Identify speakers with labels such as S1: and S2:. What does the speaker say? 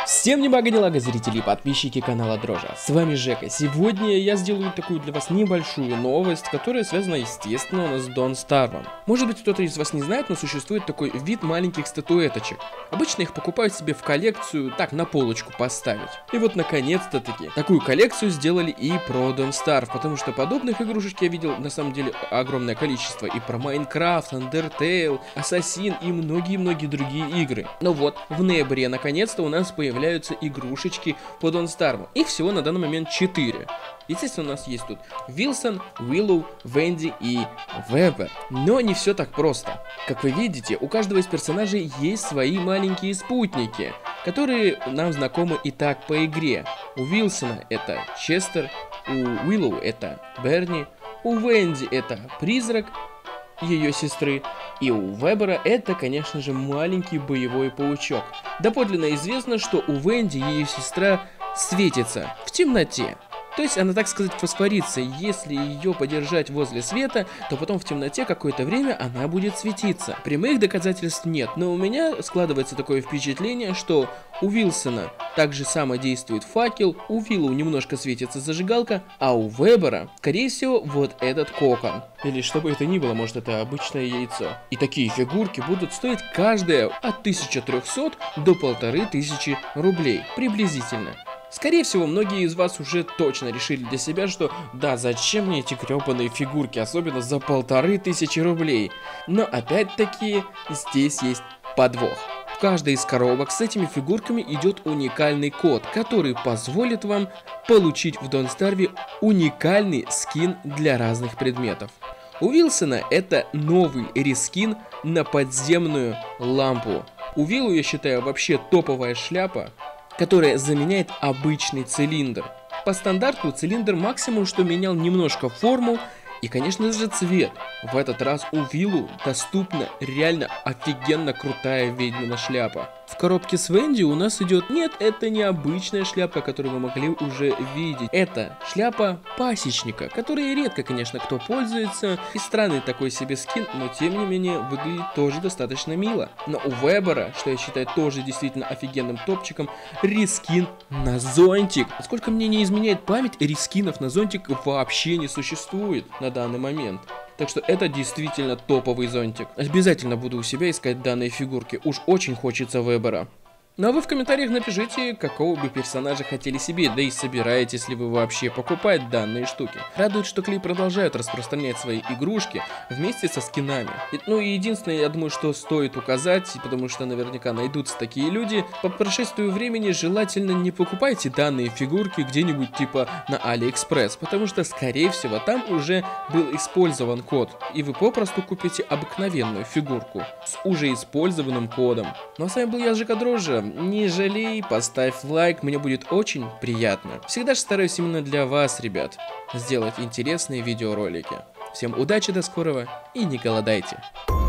S1: Всем не зрители и подписчики канала Дрожа, с вами Жека. Сегодня я сделаю такую для вас небольшую новость, которая связана, естественно, у нас с Don't Starve. Может быть, кто-то из вас не знает, но существует такой вид маленьких статуэточек. Обычно их покупают себе в коллекцию, так, на полочку поставить. И вот, наконец-то таки, такую коллекцию сделали и про Don't Starve, потому что подобных игрушек я видел, на самом деле, огромное количество. И про Майнкрафт, Undertale, Assassin и многие-многие другие игры. Но вот, в ноябре, наконец-то, у нас появляются игрушечки по Don't Starve. Их всего на данный момент 4. Естественно, у нас есть тут Вилсон, Уиллоу, Венди и Вебер. Но не все так просто. Как вы видите, у каждого из персонажей есть свои маленькие спутники, которые нам знакомы и так по игре. У Вилсона это Честер, у Уиллоу это Берни, у Венди это Призрак ее сестры, и у Вебера это, конечно же, маленький боевой паучок. Доподлинно известно, что у Венди ее сестра светится в темноте. То есть она, так сказать, фосфорится. Если ее подержать возле света, то потом в темноте какое-то время она будет светиться. Прямых доказательств нет, но у меня складывается такое впечатление, что у Вилсона также само действует факел, у Виллоу немножко светится зажигалка, а у Вебера, скорее всего, вот этот кокон. Или что бы это ни было, может, это обычное яйцо. И такие фигурки будут стоить каждая от 1300 до 1500 рублей, приблизительно. Скорее всего, многие из вас уже точно решили для себя, что да, зачем мне эти гребаные фигурки, особенно за 1500 рублей. Но опять-таки, здесь есть подвох. В каждой из коробок с этими фигурками идет уникальный код, который позволит вам получить в Don't Starve уникальный скин для разных предметов. У Вилсона это новый рескин на подземную лампу. У Виллоу, я считаю, вообще топовая шляпа, которая заменяет обычный цилиндр. По стандарту цилиндр максимум что менял немножко форму и, конечно же, цвет. В этот раз у Виллоу доступна реально офигенно крутая ведьмина шляпа. В коробке с Венди у нас идет... Нет, это не обычная шляпа, которую вы могли уже видеть. Это шляпа пасечника, которой редко, конечно, кто пользуется. И странный такой себе скин, но тем не менее выглядит тоже достаточно мило. Но у Вебера, что я считаю тоже действительно офигенным топчиком, рескин на зонтик. Насколько мне не изменяет память, рескинов на зонтик вообще не существует на данный момент. Так что это действительно топовый зонтик. Обязательно буду у себя искать данные фигурки. Уж очень хочется Вебера. Ну а вы в комментариях напишите, какого бы персонажа хотели себе, да и собираетесь ли вы вообще покупать данные штуки. Радует, что Клей продолжают распространять свои игрушки вместе со скинами. Ну и единственное, я думаю, что стоит указать, потому что наверняка найдутся такие люди, по прошествию времени желательно не покупайте данные фигурки где-нибудь типа на AliExpress, потому что, скорее всего, там уже был использован код, и вы попросту купите обыкновенную фигурку с уже использованным кодом. Ну а с вами был я, Жека Дрожа. Не жалей, поставь лайк, мне будет очень приятно. Всегда же стараюсь именно для вас, ребят, сделать интересные видеоролики. Всем удачи, до скорого и не голодайте.